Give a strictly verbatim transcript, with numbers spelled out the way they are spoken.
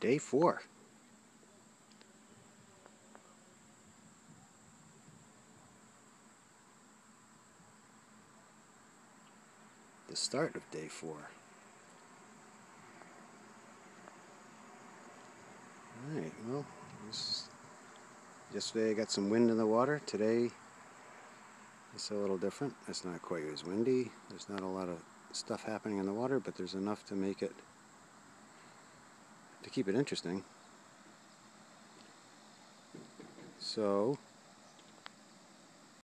Day four. The start of day four. Alright, well, this, yesterday I got some wind in the water. Today it's a little different. It's not quite as windy. There's not a lot of stuff happening in the water, but there's enough to make it, to keep it interesting. So